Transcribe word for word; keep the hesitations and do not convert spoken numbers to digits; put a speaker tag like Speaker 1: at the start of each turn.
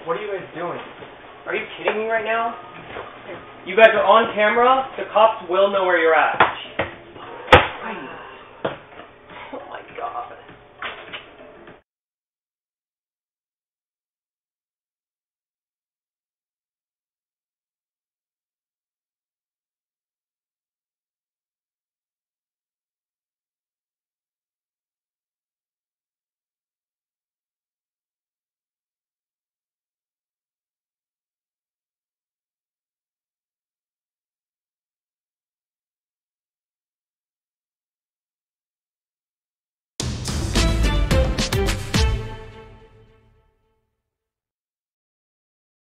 Speaker 1: What are you guys doing? Are you kidding me right now? You guys are on camera. The cops will know where you're at.